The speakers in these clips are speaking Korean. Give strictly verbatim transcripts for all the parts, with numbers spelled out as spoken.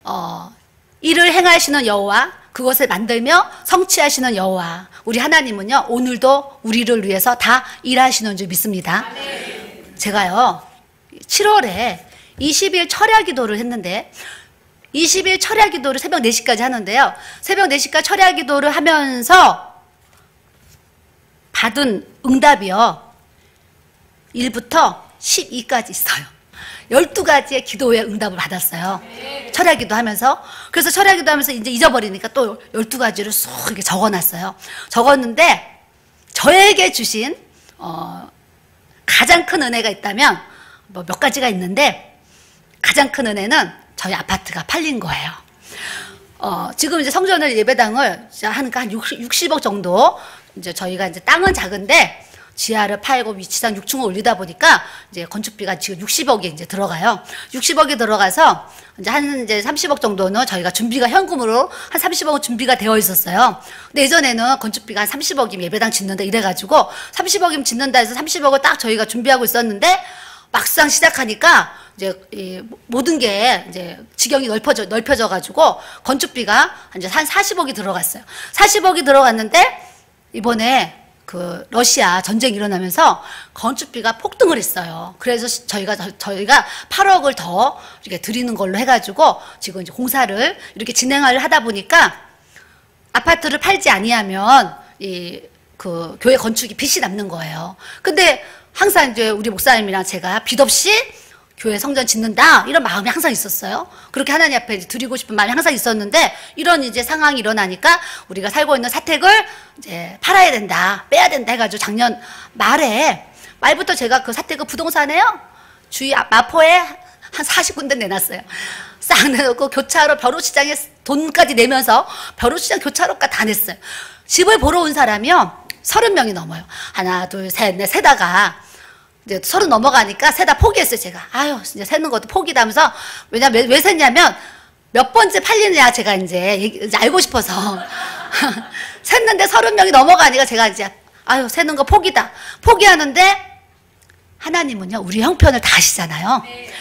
어, 일을 행하시는 여호와, 그것을 만들며 성취하시는 여호와, 우리 하나님은요 오늘도 우리를 위해서 다 일하시는 줄 믿습니다. 제가요 칠월에 이십 일 철야 기도를 했는데, 이십 일 철야 기도를 새벽 네 시까지 하는데요, 새벽 네 시까지 철야 기도를 하면서 받은 응답이요 일부터 십이까지 있어요. 열두 가지의 기도의 응답을 받았어요. 철야 기도하면서. 그래서 철야 기도하면서 이제 잊어버리니까 또 열두 가지를 쏙 이렇게 적어놨어요. 적었는데 저에게 주신 어, 가장 큰 은혜가 있다면 뭐 몇 가지가 있는데, 가장 큰 은혜는 저희 아파트가 팔린 거예요. 어, 지금 이제 성전을 예배당을 하니까 한 육십억 정도, 이제 저희가 이제 땅은 작은데 지하를 팔고 위치상 육 층을 올리다 보니까 이제 건축비가 지금 육십억이 이제 들어가요. 육십억이 들어가서 이제 한 이제 삼십억 정도는 저희가 준비가 현금으로 한 삼십억은 준비가 되어 있었어요. 근데 예전에는 건축비가 한 삼십억이면 예배당 짓는다 이래가지고 삼십억이면 짓는다 해서 삼십억을 딱 저희가 준비하고 있었는데, 막상 시작하니까 이제 이 모든 게 이제 지경이 넓혀져 넓혀져 가지고 건축비가 이제 한 사십억이 들어갔어요. 사십억이 들어갔는데 이번에 그 러시아 전쟁이 일어나면서 건축비가 폭등을 했어요. 그래서 저희가 저희가 팔억을 더 이렇게 드리는 걸로 해가지고 지금 이제 공사를 이렇게 진행을 하다 보니까 아파트를 팔지 아니하면 이 그 교회 건축이 빚이 남는 거예요. 근데 항상 이제 우리 목사님이랑 제가 빚 없이 교회 성전 짓는다 이런 마음이 항상 있었어요. 그렇게 하나님 앞에 드리고 싶은 마음이 항상 있었는데, 이런 이제 상황이 일어나니까 우리가 살고 있는 사택을 이제 팔아야 된다, 빼야 된다 해가지고 작년 말에 말부터 제가 그 사택을 부동산에요 주위 마포에 한 사십 군데 내놨어요. 싹 내놓고 교차로 벼룩시장에 돈까지 내면서 벼룩시장 교차로까지 다 냈어요. 집을 보러 온 사람이요 서른 명이 넘어요. 하나 둘 셋 넷 세다가 이제 서른 넘어가니까 세다 포기했어요. 제가 아유 이제 세는 것도 포기다 하면서, 왜냐 왜, 왜 셌냐면 몇 번째 팔리느냐 제가 이제, 이제 알고 싶어서 샜는데 서른 명이 넘어가니까 제가 이제 아유 세는 거 포기다 포기하는데, 하나님은요 우리 형편을 다 아시잖아요.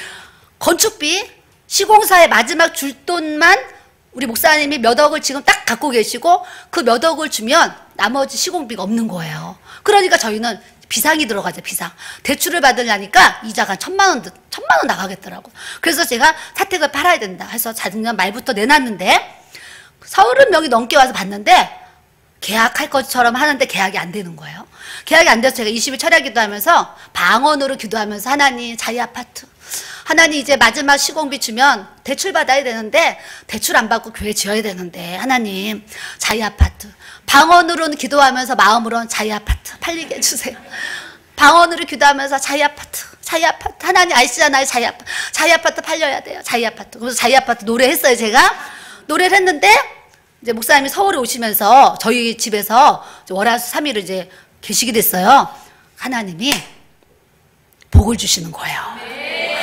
건축비 시공사의 마지막 줄 돈만 우리 목사님이 몇 억을 지금 딱 갖고 계시고 그 몇 억을 주면 나머지 시공비가 없는 거예요. 그러니까 저희는 비상이 들어가죠. 비상. 대출을 받으려니까 이자가 한 천만 원, 천만 원 나가겠더라고. 그래서 제가 사택을 팔아야 된다 해서 작년 말부터 내놨는데, 서른 명이 넘게 와서 봤는데 계약할 것처럼 하는데 계약이 안 되는 거예요. 계약이 안 돼서 제가 이십 일 철야 기도하면서 방언으로 기도하면서, 하나님 자이 아파트, 하나님 이제 마지막 시공비 주면 대출 받아야 되는데 대출 안 받고 교회 지어야 되는데, 하나님 자이 아파트, 방언으로는 기도하면서 마음으로는 자이 아파트 팔리게 해주세요. 방언으로 기도하면서 자이 아파트, 자이 아파트, 하나님 아시잖아요. 자이 아파트, 자이 아파트 팔려야 돼요. 자이 아파트. 그래서 자이 아파트 노래했어요. 제가 노래를 했는데, 이제 목사님이 서울에 오시면서 저희 집에서 월화수 삼 일을 이제 계시게 됐어요. 하나님이 복을 주시는 거예요.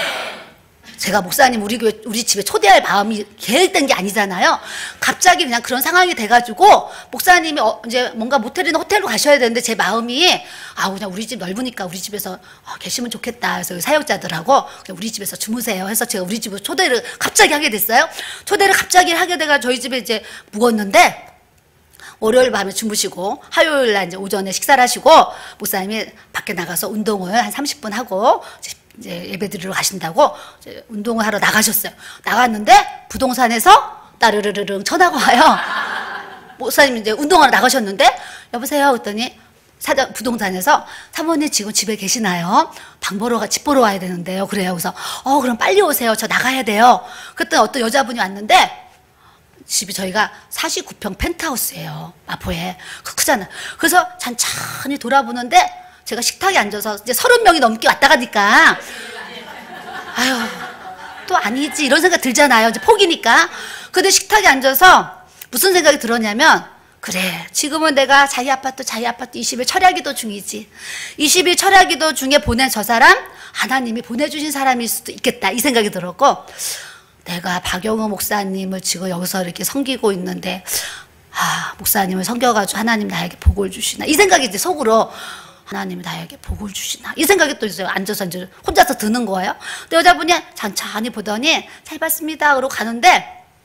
제가 목사님 우리 교회, 우리 집에 초대할 마음이 계획된 게 아니잖아요. 갑자기 그냥 그런 상황이 돼가지고 목사님이 어, 이제 뭔가 모텔이나 호텔로 가셔야 되는데 제 마음이 아 그냥 우리 집 넓으니까 우리 집에서 어, 계시면 좋겠다. 그래서 사역자들하고 그냥 우리 집에서 주무세요 해서 제가 우리 집으로 초대를 갑자기 하게 됐어요. 초대를 갑자기 하게 돼가 저희 집에 이제 묵었는데, 월요일 밤에 주무시고 화요일 날 이제 오전에 식사를 하시고 목사님이 밖에 나가서 운동을 한 삼십 분 하고 이제 예배 드리러 가신다고 이제 운동을 하러 나가셨어요. 나갔는데 부동산에서 따르르르릉 전화가 와요. 목사님 이제 운동하러 나가셨는데 여보세요 그랬더니 사장 부동산에서 사모님 지금 집에 계시나요? 방 보러 가, 집 보러 와야 되는데요. 그래요. 그래서 어 그럼 빨리 오세요. 저 나가야 돼요. 그랬더니 어떤 여자분이 왔는데, 집이 저희가 사십구 평 펜트하우스예요. 마포에. 크잖아. 그래서 천천히 돌아보는데 제가 식탁에 앉아서 이제 서른 명이 넘게 왔다 가니까 아유 또 아니지 이런 생각 들잖아요. 이제 포기니까. 근데 식탁에 앉아서 무슨 생각이 들었냐면, 그래 지금은 내가 자이 아파트 자이 아파트 이십 일 철야 기도 중이지. 이십 일 철야 기도 중에 보낸 저 사람 하나님이 보내주신 사람일 수도 있겠다 이 생각이 들었고, 내가 박영우 목사님을 지금 여기서 이렇게 섬기고 있는데 아 목사님을 섬겨가지고 하나님 나에게 복을 주시나 이 생각이 이제 속으로, 하나님이 나에게 복을 주시나 이 생각이 또 이제 앉아서 이제 혼자서 드는 거예요. 근데 여자분이 천천히 보더니 잘 봤습니다 그러고 가는데,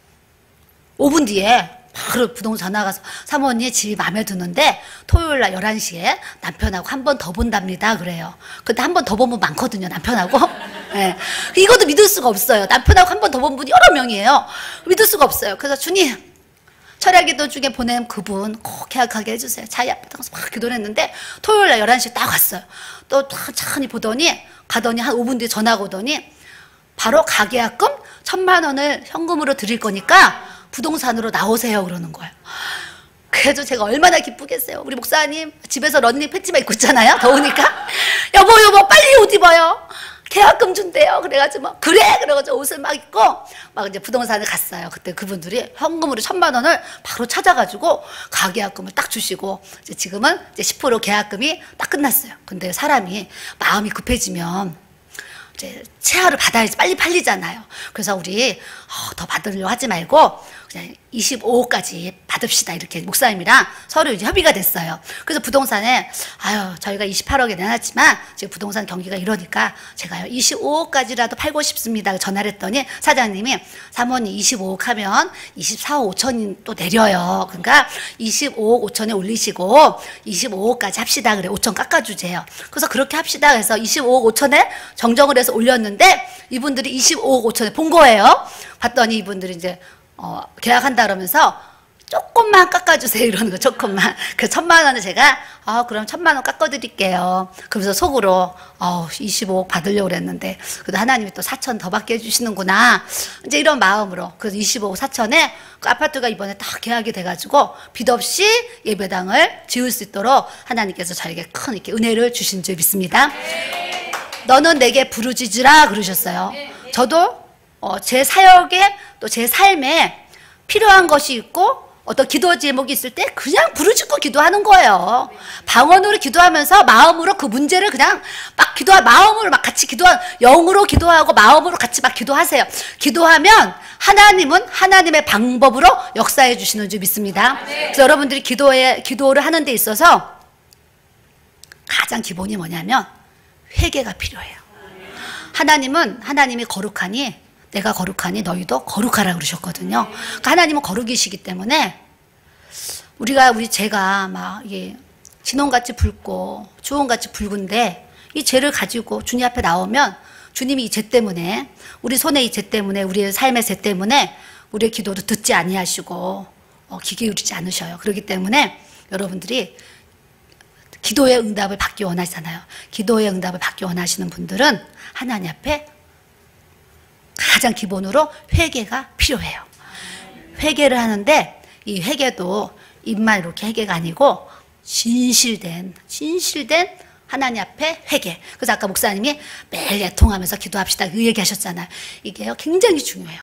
오 분 뒤에 바로 부동산 전화 가서 사모님 집이 마음에 드는데 토요일 날 열한 시에 남편하고 한 번 더 본답니다. 그래요. 근데 한 번 더 본 분 많거든요. 남편하고. 네. 이것도 믿을 수가 없어요. 남편하고 한 번 더 본 분이 여러 명이에요. 믿을 수가 없어요. 그래서 주님, 철야기도 중에 보낸 그분 꼭 계약하게 해주세요. 자기 앞에서 막 기도를 했는데 토요일 날 열한 시에 딱 왔어요. 또 천천히 보더니 가더니 한 오 분 뒤에 전화가 오더니 바로 가계약금 천만 원을 현금으로 드릴 거니까 부동산으로 나오세요 그러는 거예요. 그래도 제가 얼마나 기쁘겠어요. 우리 목사님 집에서 런닝 팬츠만 입고 있잖아요. 더우니까 여보 여보 빨리 옷 입어요. 계약금 준대요. 그래가지고 막 그래 그래가지고 옷을 막 입고 막 이제 부동산을 갔어요. 그때 그분들이 현금으로 천만 원을 바로 찾아가지고 가계약금을 딱 주시고 이제 지금은 이제 십 퍼센트 계약금이 딱 끝났어요. 근데 사람이 마음이 급해지면 이제 채화를 받아야지 빨리 팔리잖아요. 그래서 우리 어, 더 받으려고 하지 말고 그냥 이십오억까지 받읍시다. 이렇게 목사님이랑 서로 이제 협의가 됐어요. 그래서 부동산에 아유 저희가 이십팔억에 내놨지만 지금 부동산 경기가 이러니까 제가요 이십오억까지라도 팔고 싶습니다. 전화를 했더니 사장님이 사모님 이십오억 하면 이십사억 오천이 또 내려요. 그러니까 이십오억 오천에 올리시고 이십오억까지 합시다. 그래 오천 깎아주세요. 그래서 그렇게 합시다. 그래서 이십오억 오천에 정정을 해서 올렸는데 이분들이 이십오억 오천에 본 거예요. 봤더니 이분들이 이제 어, 계약한다 그러면서 조금만 깎아주세요 이러는 거. 조금만. 그 천만 원을 제가 아 그럼 천만 원 깎아드릴게요. 그러면서 속으로 어, 이십오억 받으려고 그랬는데 그래도 하나님이 또 사천 더 받게 해주시는구나 이제 이런 마음으로 그래서 이십오억 사천에 그 아파트가 이번에 딱 계약이 돼가지고 빚 없이 예배당을 지을 수 있도록 하나님께서 저에게 큰 이렇게 은혜를 주신 줄 믿습니다. 너는 내게 부르짖으라 그러셨어요. 저도 어, 제 사역에 또 제 삶에 필요한 것이 있고 어떤 기도 제목이 있을 때 그냥 부르짖고 기도하는 거예요. 방언으로 기도하면서 마음으로 그 문제를 그냥 막 기도하 마음으로 막 같이 기도하 영으로 기도하고 마음으로 같이 막 기도하세요. 기도하면 하나님은 하나님의 방법으로 역사해 주시는 줄 믿습니다. 그래서 여러분들이 기도에 기도를 하는 데 있어서 가장 기본이 뭐냐면 회개가 필요해요. 하나님은 하나님이 거룩하니 내가 거룩하니 너희도 거룩하라 그러셨거든요. 그러니까 하나님은 거룩이시기 때문에 우리가 우리 죄가 막 이게 진홍같이 붉고 주홍같이 붉은데 이 죄를 가지고 주님 앞에 나오면 주님이 이 죄 때문에 우리 손에 이 죄 때문에 우리의 삶의 죄 때문에 우리의 기도를 듣지 아니하시고 어, 귀 기울이지 않으셔요. 그렇기 때문에 여러분들이 기도의 응답을 받기 원하시잖아요. 기도의 응답을 받기 원하시는 분들은 하나님 앞에 가장 기본으로 회개가 필요해요. 회개를 하는데 이 회개도 입만 이렇게 회개가 아니고 진실된 진실된 하나님 앞에 회개. 그래서 아까 목사님이 매일 애통하면서 기도합시다 그 얘기 하셨잖아요. 이게요 굉장히 중요해요.